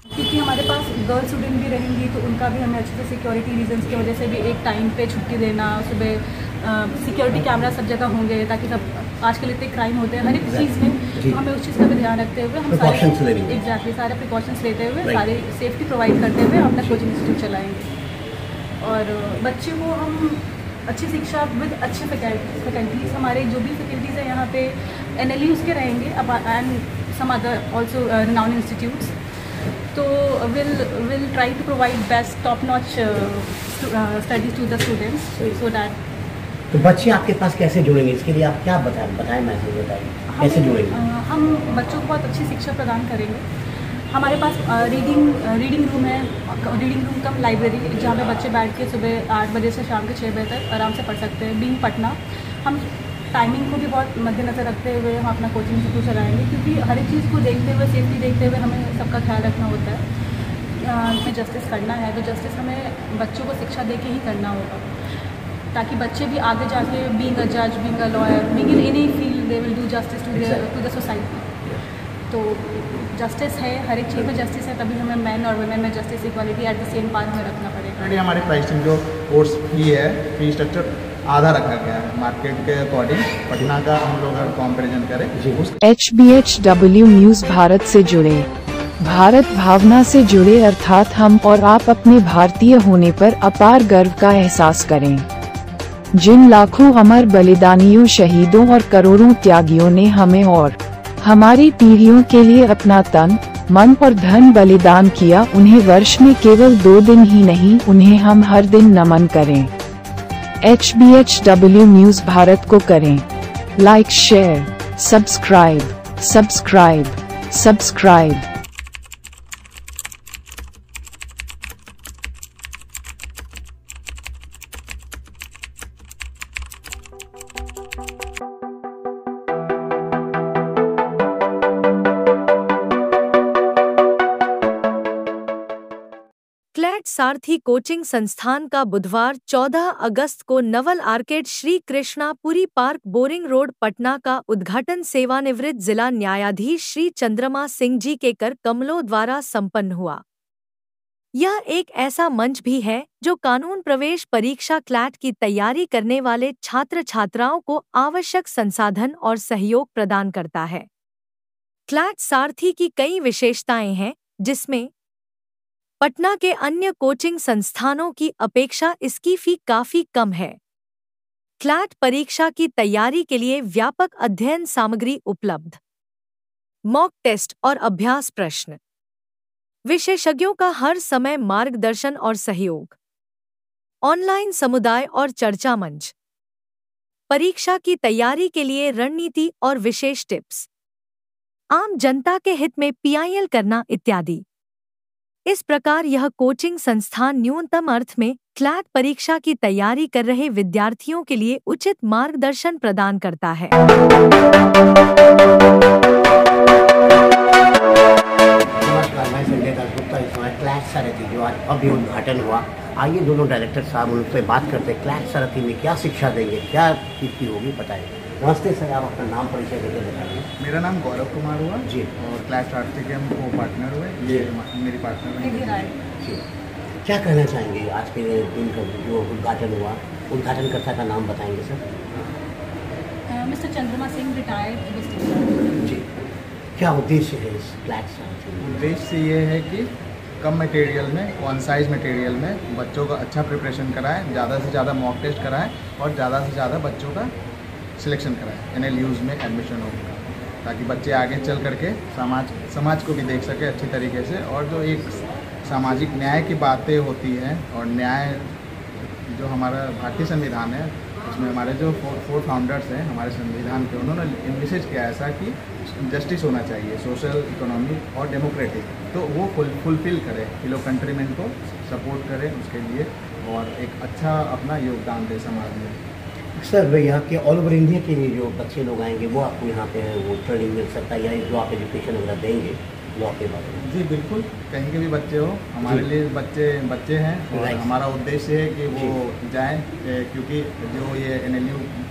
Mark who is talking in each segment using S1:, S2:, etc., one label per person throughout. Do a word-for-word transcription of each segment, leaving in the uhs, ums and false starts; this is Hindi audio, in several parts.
S1: क्योंकि हमारे पास गर्ल स्टूडेंट भी रहेंगी तो उनका भी हमें अच्छे से सिक्योरिटी रीजंस की वजह से भी एक टाइम पे छुट्टी देना, सुबह सिक्योरिटी कैमरा सब जगह होंगे ताकि सब, आजकल इतने क्राइम होते हैं हर एक चीज़ में, तो हमें उस चीज़ का भी ध्यान रखते हुए हम सारे एग्जैक्टली सारे प्रिकॉशंस लेते हुए सारी सेफ्टी प्रोवाइड करते हुए हम अपना कोचिंग इंस्टीट्यूट चलाएँगे। और बच्चे को हम अच्छी शिक्षा विद अच्छे फैकल्टीज, हमारे जो भी फैकल्टीज़ हैं यहाँ पे एन एल यूज़ के रहेंगे अब and some other also renowned institutes, तो will will try to provide best top notch studies to the students so that.
S2: तो बच्चे आपके पास कैसे जुड़ेंगे, इसके लिए आप क्या बताएं बताएं मैसेज बताइए कैसे जुड़ेंगे?
S1: हम बच्चों को बहुत अच्छी शिक्षा प्रदान करेंगे। हमारे पास रीडिंग रीडिंग रूम है, रीडिंग रूम कम लाइब्रेरी, जहाँ पे बच्चे बैठ के सुबह आठ बजे से शाम के छः बजे तक आराम से पढ़ सकते हैं। बीइंग पटना, हम टाइमिंग को भी बहुत मद्देनज़र रखते हुए हम अपना कोचिंग इंस्टीट्यूट चलाएँगे, क्योंकि हर एक चीज़ को देखते हुए, सेफ्टी देखते हुए हमें सबका ख्याल रखना होता है। कि जस्टिस करना है तो जस्टिस हमें बच्चों को शिक्षा दे के ही करना होगा, ताकि बच्चे भी आगे जाके बीइंग अ जज, being a lawyer, being in any field they will do justice to the to the society. तो जस्टिस है, हर एक चीज़ में जस्टिस है, तभी हमें मैन और वुमेन में justice equality at the same path में रखना पड़ेगा।
S3: हमारी प्राइसिंग जो कोर्स फी है, फी स्ट्रक्चर आधा रखा गया है मार्केट के अकॉर्डिंग। पटना का हम लोग अगर कंपैरिजन करें,
S4: H B H W news Bharat से जुड़े, भारत भावना से जुड़े, अर्थात हम और आप अपने भारतीय होने पर अपार गर्व का एहसास करें। जिन लाखों अमर बलिदानियों, शहीदों और करोड़ों त्यागियों ने हमें और हमारी पीढ़ियों के लिए अपना तन, मन और धन बलिदान किया, उन्हें वर्ष में केवल दो दिन ही नहीं, उन्हें हम हर दिन नमन करें। H B H W news Bharat को करें like, share, subscribe, subscribe, subscribe.
S5: CLAT Sarathi coaching संस्थान का बुधवार चौदह अगस्त को Naval arcade Shri Krishnapuri park, boring road, Patna का उद्घाटन सेवानिवृत्त जिला न्यायाधीश श्री चंद्रमा सिंह जी के कर कमलों द्वारा संपन्न हुआ। यह एक ऐसा मंच भी है जो कानून प्रवेश परीक्षा क्लैट की तैयारी करने वाले छात्र छात्राओं को आवश्यक संसाधन और सहयोग प्रदान करता है। क्लैट सारथी की कई विशेषताएं हैं, जिसमें पटना के अन्य कोचिंग संस्थानों की अपेक्षा इसकी फी काफी कम है। क्लैट परीक्षा की तैयारी के लिए व्यापक अध्ययन सामग्री उपलब्ध, मॉक टेस्ट और अभ्यास प्रश्न, विशेषज्ञों का हर समय मार्गदर्शन और सहयोग, ऑनलाइन समुदाय और चर्चा मंच, परीक्षा की तैयारी के लिए रणनीति और विशेष टिप्स, आम जनता के हित में पी आई एल करना इत्यादि। इस प्रकार यह कोचिंग संस्थान न्यूनतम अर्थ में क्लैट परीक्षा की तैयारी कर रहे विद्यार्थियों के लिए उचित मार्गदर्शन प्रदान करता है।
S2: नमस्कार, मैं संजय दास गुप्ता। इस समय क्लैट सारथी जो आज अभी उद्घाटन हुआ, आइए दोनों डायरेक्टर साहब उनसे बात करते हैं। क्लैट सारथी में क्या शिक्षा देंगे, क्या इसकी होगी, बताइए। नमस्ते सर, आप अपना नाम परिचय देकर बताइए।
S3: मेरा नाम गौरव कुमार हुआ
S2: जी,
S3: और क्लैट सारथी के हम को पार्टनर हुए, ये मेरी पार्टनर है
S2: जी। क्या कहना चाहेंगे आज के दिन का जो उद्घाटन हुआ, उद्घाटनकर्ता का नाम बताएंगे सर?
S1: मिस्टर चंद्रमा सिंह, रिटायर्ड डिस्ट्रिक्ट
S2: जी। क्या उद्देश्य है इस क्लैट सारथी?
S3: उद्देश्य ये है कि कम मटेरियल में, वन साइज मटेरियल में बच्चों का अच्छा प्रिपरेशन कराएं, ज़्यादा से ज़्यादा मॉक टेस्ट कराएं और ज़्यादा से ज़्यादा बच्चों का सिलेक्शन कराएं, एन एल यूज़ में एडमिशन हो, ताकि बच्चे आगे चल करके समाज समाज को भी देख सके अच्छी तरीके से। और जो एक सामाजिक न्याय की बातें होती हैं और न्याय जो हमारा भारतीय संविधान है, उसमें हमारे जो फोर फोर फाउंडर्स हैं हमारे संविधान के, उन्होंने इनविसेज किया ऐसा कि जस्टिस होना चाहिए, सोशल, इकोनॉमिक और डेमोक्रेटिक, तो वो फुल फुलफिल करे, कि लोग कंट्रीमेंट को सपोर्ट करें उसके लिए और एक अच्छा अपना योगदान दे समाज में।
S2: सर, यहाँ के ऑल ओवर इंडिया के लिए जो बच्चे लोग आएंगे वो आपको यहाँ पे वो ट्रेनिंग मिल सकता है, या जो आप एजुकेशन वगैरह देंगे लॉ के बारे में?
S3: जी बिल्कुल, कहीं के भी बच्चे हो, हमारे लिए बच्चे बच्चे हैं और हमारा उद्देश्य है कि वो जाएं, क्योंकि जो ये एन एल यू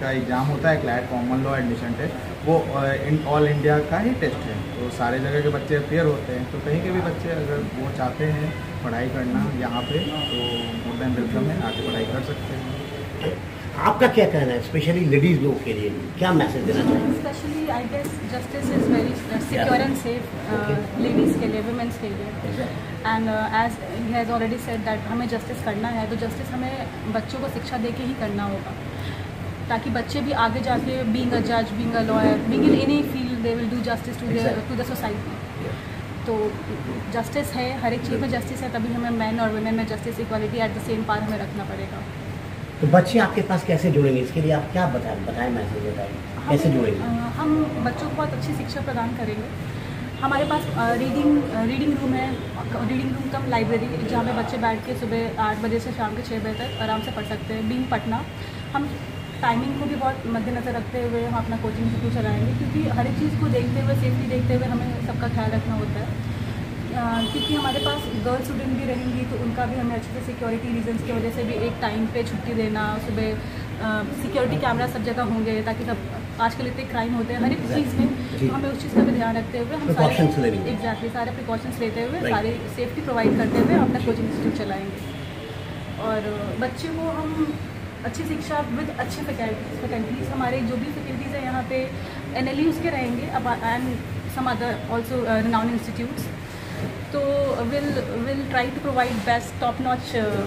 S3: का एग्ज़ाम होता है, CLAT common law admission test, वो इन ऑल इंडिया का ही टेस्ट है। तो सारे जगह के बच्चे अपेयर होते हैं, तो कहीं के भी बच्चे अगर वो चाहते हैं पढ़ाई करना यहाँ पे, तो मोर देन वेलकम है, आके पढ़ाई कर सकते हैं।
S2: आपका क्या कहना है स्पेशली लेडीज़ लोगों के लिए, क्या मैसेज देना चाहिए?
S1: Specially I guess justice is very secure and safe ladies के लिए, वुमेंस के लिए। And as he has already said that हमें जस्टिस करना है, तो जस्टिस हमें बच्चों को शिक्षा दे के ही करना होगा, ताकि बच्चे भी आगे जाके बीइंग अ जज, being a lawyer, being in any field, they will do justice to the to the society. तो जस्टिस है, हर एक चीज़ में जस्टिस है, तभी हमें मैन और वुमेन में justice, equality at the same par हमें रखना पड़ेगा।
S2: तो बच्चे आपके पास कैसे जुड़ेंगे, इसके लिए आप क्या बताएं बताएं मैसेज बताएं, कैसे जुड़ेंगे?
S1: हम बच्चों को बहुत अच्छी शिक्षा प्रदान करेंगे। हमारे पास रीडिंग रीडिंग रूम है, रीडिंग रूम कम लाइब्रेरी, जहाँ पे बच्चे बैठ के सुबह आठ बजे से शाम के छः बजे तक आराम से पढ़ सकते हैं। बीइंग पटना, हम टाइमिंग को भी बहुत मद्देनज़र रखते हुए हम अपना कोचिंग इंस्टीट्यूट चलाएंगे, क्योंकि हर एक चीज़ को देखते हुए, सेफ्टी देखते हुए हमें सबका ख्याल रखना होता है। क्योंकि हमारे पास गर्ल स्टूडेंट भी रहेंगी, तो उनका भी हमें अच्छे से सिक्योरिटी रीजंस की वजह से भी एक टाइम पे छुट्टी देना, सुबह सिक्योरिटी कैमरा सब जगह होंगे, ताकि सब, आजकल इतने क्राइम होते हैं हर एक चीज़ में, तो हमें उस चीज़ का भी ध्यान रखते हुए हम सारे एग्जैक्टली सारे प्रिकॉशंस लेते हुए, सारी सेफ्टी प्रोवाइड करते हुए अपना कोचिंग इंस्टीट्यूट चलाएँगे। और बच्चे को हम अच्छी शिक्षा विद अच्छे फैकल्टीज फैकल्टीज हमारे जो भी फैकल्टीज़ हैं यहाँ पे एन एल यूज़ के रहेंगे, अब and some other also renowned institutes. तो will will try to provide best top notch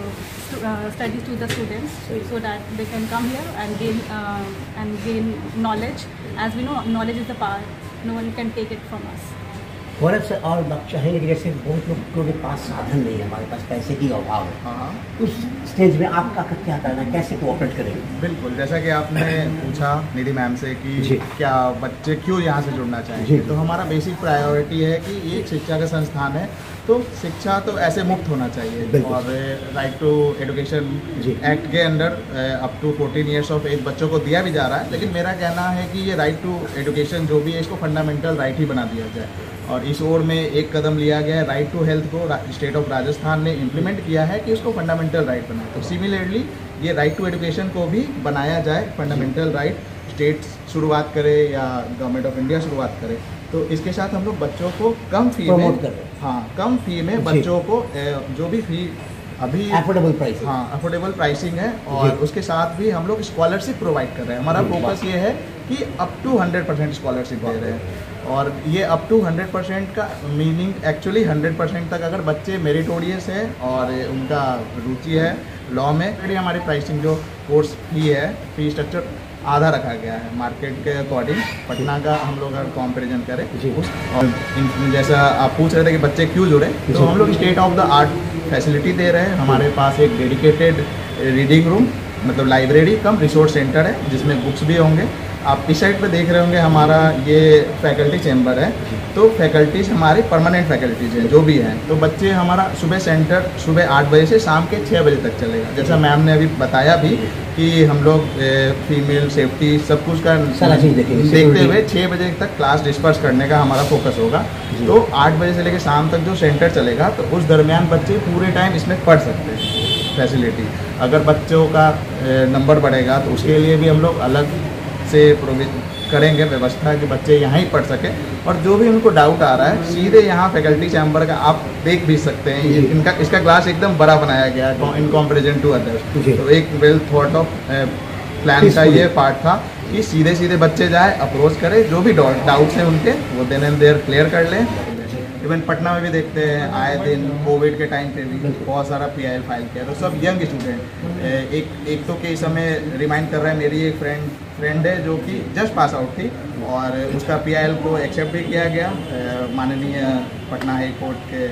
S1: studies to the students, so that they can come here and gain uh, and gain knowledge. As we know, knowledge is the power. No one can take it from us.
S2: Gaurav sir, और बात चाहेंगे कि जैसे बहुत लोग के पास साधन नहीं है, हमारे पास पैसे की अभाव है,
S3: हाँ,
S2: उस स्टेज में आपका क्या करना है, कैसे कोऑपरेट करेंगे?
S3: बिल्कुल, जैसा कि आपने पूछा निधि मैम से कि क्या बच्चे क्यों यहाँ से जुड़ना चाहेंगे, तो हमारा बेसिक प्रायोरिटी है कि ये एक शिक्षा का संस्थान है, तो शिक्षा तो ऐसे मुफ्त होना चाहिए। और राइट टू एजुकेशन एक्ट के under up to fourteen years of age बच्चों को दिया भी जा रहा है, लेकिन मेरा कहना है कि ये राइट टू एजुकेशन जो भी है, इसको फंडामेंटल राइट ही बना दिया जाए। और इस ओर में एक कदम लिया गया है, राइट टू हेल्थ को स्टेट ऑफ राजस्थान ने इम्प्लीमेंट किया है कि उसको फंडामेंटल राइट बनाए। तो सिमिलरली ये राइट टू एजुकेशन को भी बनाया जाए फंडामेंटल राइट, स्टेट शुरुआत करे या गवर्नमेंट ऑफ इंडिया शुरुआत करे। तो इसके साथ हम लोग बच्चों को कम फी में, हाँ कम फी में बच्चों को जो भी फी अभी
S2: अफोर्डेबल प्राइसिंग,
S3: हाँ अफोर्डेबल प्राइसिंग है, और उसके साथ भी हम लोग स्कॉलरशिप प्रोवाइड कर रहे हैं। हमारा फोकस ये है कि up to hundred percent scholarship दे रहे हैं, और ये अप टू हंड्रेड परसेंट का मीनिंग एक्चुअली हंड्रेड परसेंट तक अगर बच्चे मेरिटोरियस है और उनका रुचि है लॉ में, फिर हमारी प्राइसिंग जो कोर्स फी है, फी स्ट्रक्चर आधा रखा गया है मार्केट के अकॉर्डिंग। पटना का हम लोग अगर कंपैरिजन करें उस, और जैसा आप पूछ रहे थे कि बच्चे क्यों जुड़े, तो हम लोग state of the art facility दे रहे हैं। हमारे पास एक डेडिकेटेड रीडिंग रूम, मतलब लाइब्रेरी कम रिसोर्स सेंटर है, जिसमें बुक्स भी होंगे। आप इस साइड पे देख रहे होंगे हमारा ये फैकल्टी चैम्बर है, तो फैकल्टीज हमारी परमानेंट फैकल्टीज हैं जो भी हैं। तो बच्चे हमारा सुबह सेंटर सुबह आठ बजे से शाम के छः बजे तक चलेगा, जैसा मैम ने अभी बताया भी कि हम लोग फीमेल सेफ्टी सब कुछ का
S2: सारा चीज़
S3: देखते हुए छः बजे तक क्लास डिस्पर्स करने का हमारा फोकस होगा। तो आठ बजे से लेकर शाम तक जो सेंटर चलेगा, तो उस दरमियान बच्चे पूरे टाइम इसमें पढ़ सकते हैं फैसिलिटी। अगर बच्चों का नंबर बढ़ेगा तो उसके लिए भी हम लोग अलग से प्रोविजन करेंगे व्यवस्था कि बच्चे यहाँ ही पढ़ सकें, और जो भी उनको डाउट आ रहा है सीधे यहाँ फैकल्टी चैम्बर का आप देख भी सकते हैं। ये इनका इसका क्लास एकदम बड़ा बनाया गया है इन कंपैरिजन टू अदर्स। तो एक वेल थॉट ऑफ प्लान का ये पार्ट था कि सीधे सीधे बच्चे जाए, अप्रोच करें, जो भी डाउट्स हैं उनके वो देन एंड देयर क्लियर कर लें। इवन पटना में भी देखते हैं आए दिन कोविड के टाइम पे भी बहुत सारा पी आई एल फाइल किया, तो सब यंग स्टूडेंट। एक एक तो केस हमें रिमाइंड कर रहा है, मेरी एक फ्रेंड फ्रेंड है जो कि जस्ट पास आउट थी, और उसका पी आई एल को एक्सेप्ट भी किया गया माननीय पटना हाई कोर्ट के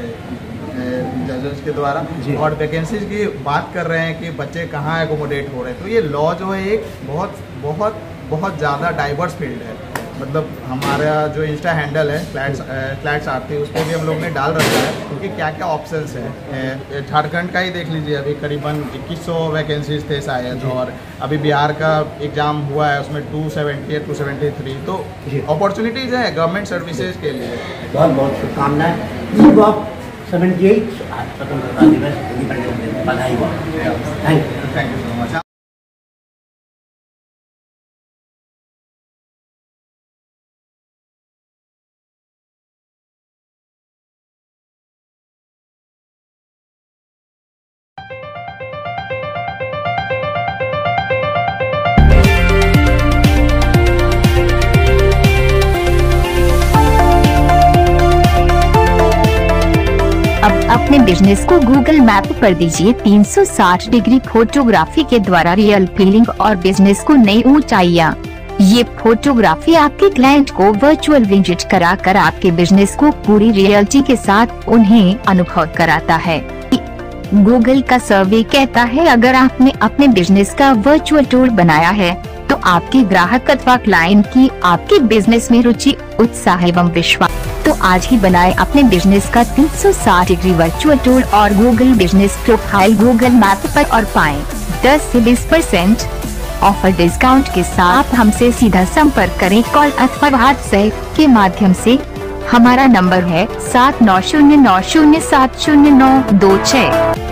S3: जजेस के द्वारा। और वैकेंसीज की बात कर रहे हैं कि बच्चे कहाँ एकोमोडेट हो रहे हैं, तो ये लॉ जो है एक बहुत बहुत बहुत ज़्यादा डाइवर्स फील्ड है। मतलब हमारा जो इंस्टा हैंडल है फ्लैट्स फ्लैट्स आरती, उस पर भी हम लोग ने डाल रखा है कि क्या क्या ऑप्शंस हैं। झारखंड का ही देख लीजिए, अभी करीबन इक्कीस सौ वैकेंसीज थे शायद, और अभी बिहार का एग्ज़ाम हुआ है उसमें two seventy two seventy three. तो अपॉर्चुनिटीज़ है गवर्नमेंट सर्विसेज के लिए।
S2: बहुत बहुत शुभकामनाएं। सेवेंटी एट स्वतंत्रता दिवस बधाई। Thank you
S3: thank you so much.
S6: अपने बिजनेस को गूगल मैप पर दीजिए तीन सौ साठ डिग्री फोटोग्राफी के द्वारा रियल फीलिंग और बिजनेस को नई ऊंचाइयां। ये फोटोग्राफी आपके क्लाइंट को वर्चुअल विजिट कराकर आपके बिजनेस को पूरी रियलिटी के साथ उन्हें अनुभव कराता है। गूगल का सर्वे कहता है, अगर आपने अपने बिजनेस का वर्चुअल टूर बनाया है तो आपके ग्राहक अथवा क्लाइंट की आपके बिजनेस में रुचि, उत्साह एवं विश्वास। तो आज ही बनाए अपने बिजनेस का तीन सौ साठ डिग्री वर्चुअल टूर और Google business profile Google map पर और पाएं दस से बीस परसेंट ऑफर डिस्काउंट के साथ। हमसे सीधा संपर्क करें कॉल अथवा व्हाट्सएप के माध्यम से। हमारा नंबर है सात नौ शून्य नौ शून्य सात शून्य नौ दो छह।